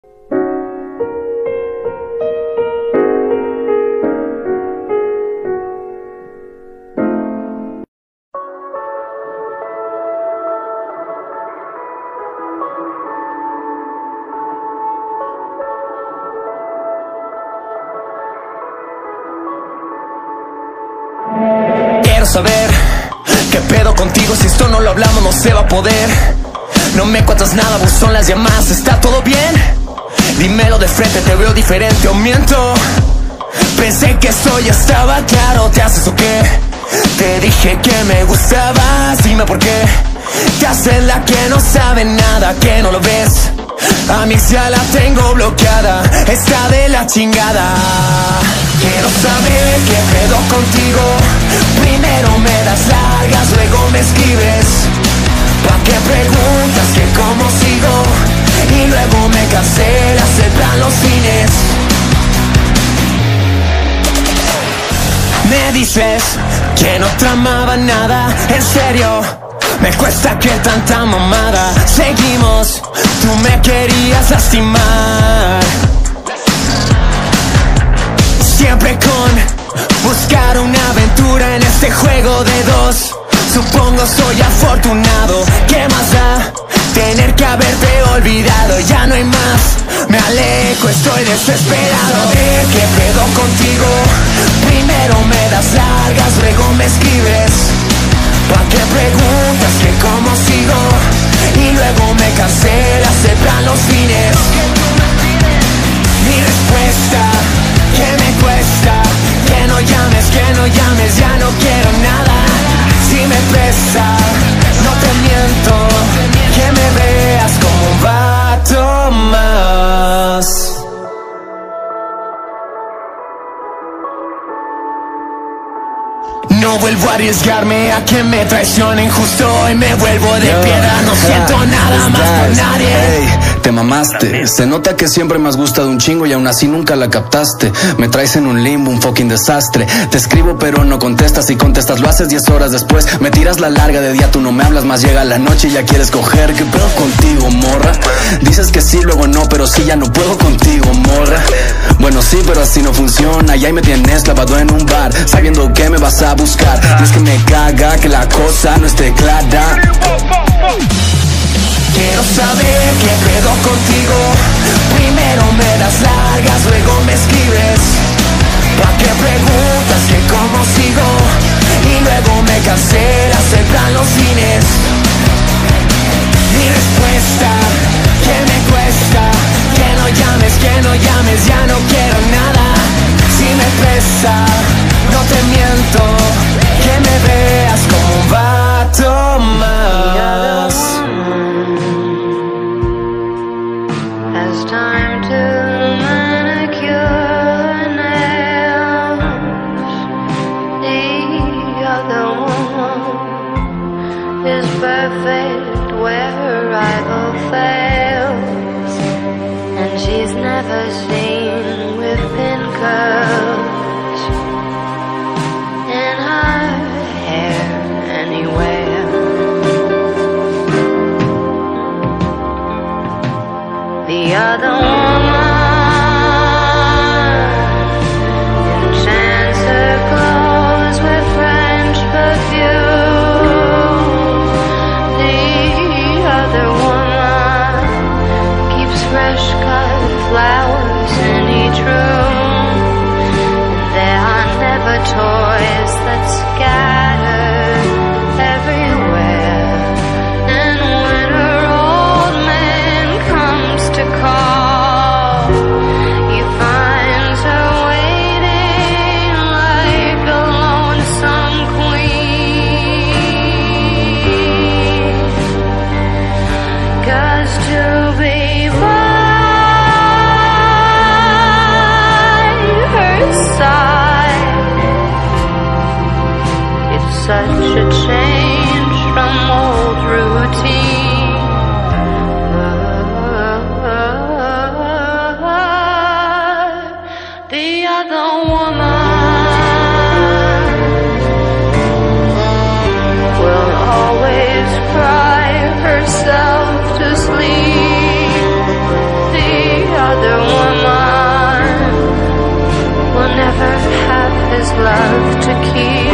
Quiero saber qué pedo contigo, si esto no lo hablamos no se va a poder. No me cuentas nada, vos son las llamadas, ¿está todo bien? Dímelo de frente, te veo diferente o miento. Pensé que esto ya estaba claro, ¿te haces o qué? Te dije que me gustabas, dime por qué. Te haces la que no sabe nada, que no lo ves. A mi ex ya la tengo bloqueada, está de la chingada. Quiero saber qué pedo contigo. Primero me das largas, luego me escribes. ¿Pa' qué preguntas que cómo sigo? Y luego me cancelas el plan los fines. Me dices que no tramaba nada, en serio. Me cuesta que tanta mamada. Seguimos, tú me querías lastimar. Siempre con buscar una aventura en este juego de dos. Supongo soy afortunado, ¿qué más da? Tener que haberte olvidado, ya no hay más. Me alejo, estoy desesperado. Saber qué pedo contigo. Primero me das largas, luego me escribes. ¿Pa' qué preguntas que cómo sigo? Y luego me cancelas el plan los fines. Mi respuesta, que me cuesta. Que no llames, ya no quiero nada. Si me pesa, no te miento. Que me veas como un vato más. No vuelvo a arriesgarme a que me traicionen. Justo hoy me vuelvo de piedra. No siento nada más por nadie. Hey, te mamaste. Se nota que siempre me has gustado un chingo y aún así nunca la captaste. Me traes en un limbo, un fucking desastre. Te escribo pero no contestas, y contestas lo haces 10 horas después. Me tiras la larga, de día tú no me hablas más. Llega la noche y ya quieres coger. ¿Qué pedo contigo, morra? Dices que sí, luego no, pero sí ya no puedo contigo, morra. Bueno sí, pero así no funciona. Y ahí me tienes clavado en un bar, sabiendo que me vas a buscar. Y es que me caga que la cosa no esté clara. Quiero saber qué pedo contigo. Primero me das largas, luego me escribes. ¿Pa' qué preguntas que cómo sigo? Y luego me cancelas el plan los fines. Mi respuesta, que me cuesta. Que no llames, ya no quiero nada. Si me pesa, no te miento. Que me veas como un vato más. Has time to manicure nails. The other one is perfect where her rival fails, and she's never seen with thin curls in her hair anywhere. The other woman enchants her clothes with French perfume. The other woman keeps fresh cut flowers in each room. There are never toys that scatter everywhere. And when her old man comes to call, he finds her waiting like a lonesome queen. 'Cause to be by her side, it's such a change from old routine. The other woman will always cry herself to sleep. The always love to keep